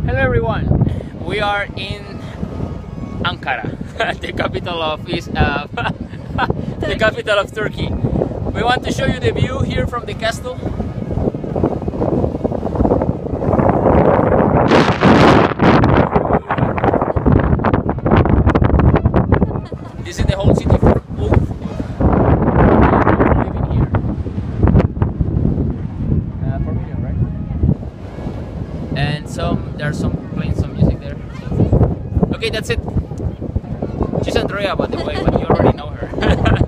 Hello everyone, we are in Ankara, the capital of the capital of Turkey. We want to show you the view here from the castle. This is the whole city for living here. Familiar, right? And there's playing some music there. Okay, that's it. She's Andrea, by the way, but you already know her.